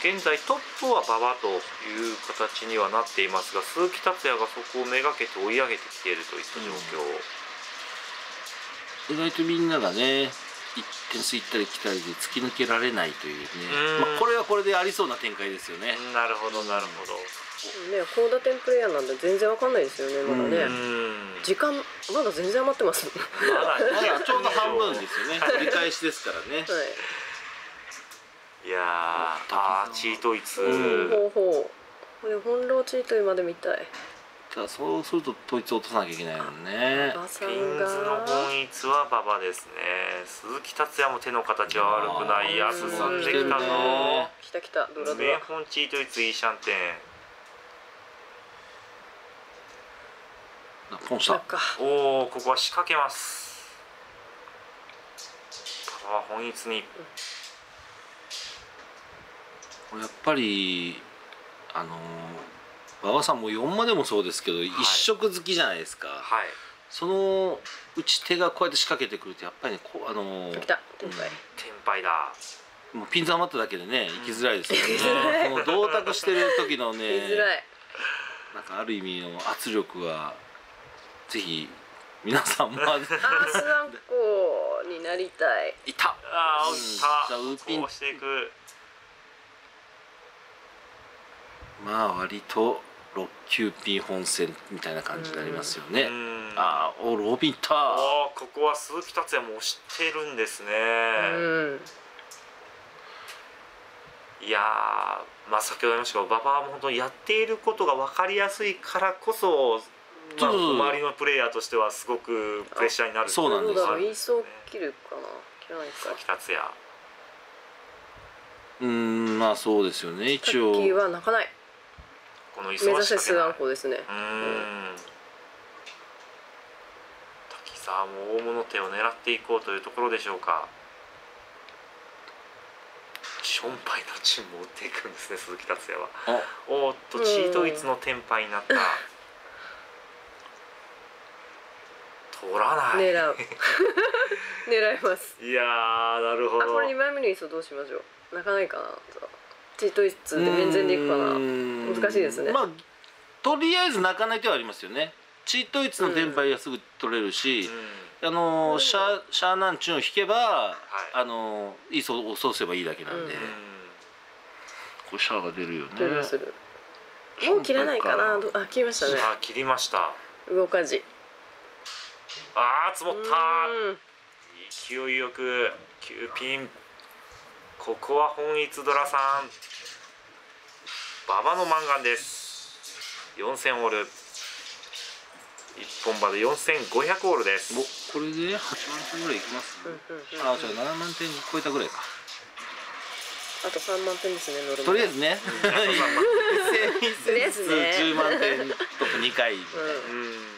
現在トップは馬場という形にはなっていますが、鈴木達也がそこをめがけて追い上げてきているといった状況、 意外とみんながね点数行ったり来たりで突き抜けられないというね、これはこれでありそうな展開ですよね。 なるほどなるほど。 ね、高打点プレイヤーなんで全然わかんないですよね、まだね。時間まだ全然余ってますもん。 まだちょうど半分ですよね。折り返しですからね。 はい。 いやー、チートイツ。 ほうほう。これ翻弄チートイまで見たい。 ただそうすると統一落とさなきゃいけないもんね。 馬場さピんがンズの本一は馬場ですね。鈴木達也も手の形は悪くない。進んできたぞ。 来た来た、ドラド名ラ。 本チートイツイーシャンテン。 ポンした。 おお、ここは仕掛けます。パワー本一に。 やっぱり馬場さんも4までもそうですけど、一色好きじゃないですか。 はい。 その打ち手がこうやって仕掛けてくるとやっぱりね来たテンパイ。 テンパイだ。 もうピンズ余っただけでね行きづらいですよね。この同卓してる時のね、 行きづらい。 なんかある意味の圧力はぜひ皆さんもスワンコになりたい。 いた。 ああ、打った。 ウーピンこうしていく。 まあ割と6、9ピン本戦みたいな感じになりますよね。ああ、ローピンいった。 ああ、ここは鈴木達也も押してるんですね。いやー、まあ先ほど言いましたけど、馬場は本当にやっていることが分かりやすいからこそ、まあ、周りのプレイヤーとしてはすごくプレッシャーになる。 そうなんですよ。 イーソー切るかな、切らないか。 鈴木達也。 まあそうですよね。一応。 タッキーは泣かない。 この目指せスワンコですね。 滝沢も大物手を狙っていこうというところでしょうか。ションパイのチームを打っていくんですね、鈴木達也は。おっと、チートイツのテンパイになった。取らない。 狙う。狙います。 いやー、なるほど。 これ2枚目のイーソーどうしましょう。泣かないかな。チートイツで面前でいくかな。難しいですね。 まあとりあえず泣かない手はありますよね。チートイツのテンパイがすぐ取れるし、シャーナンチュンを引けば、イーソーを押せばいいだけなんで、これシャーが出るよね。 もう切らないかな。あ、切りましたね。 あ、切りました。 動かじ。 ああ、積もった。勢いよく9ピン。ここは本一ドラさん。馬場のマンガンです。4000オール。一本馬で4500オールです。 これで8万点ぐらいいきます。あ、じゃあ7万点超えたぐらいか。 あと3万点ですね、ノルマ。 とりあえずね。100010万点とか2回。